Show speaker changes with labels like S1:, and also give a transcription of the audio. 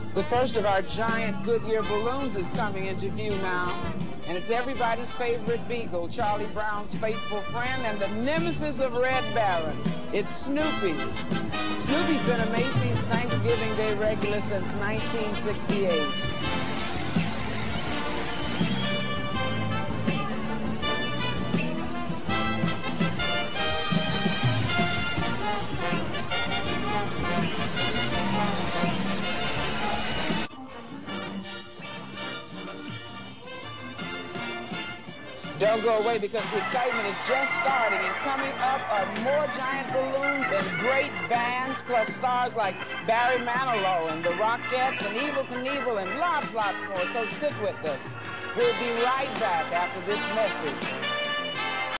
S1: The first of our giant Goodyear balloons is coming into view now. And it's everybody's favorite beagle, Charlie Brown's faithful friend and the nemesis of Red Baron. It's Snoopy. Snoopy's been a Macy's Thanksgiving Day regular since 1968. Don't go away because the excitement is just starting, and coming up are more giant balloons and great bands, plus stars like Barry Manilow and the Rockettes and Evel Knievel and lots more. So stick with us. We'll be right back after this message.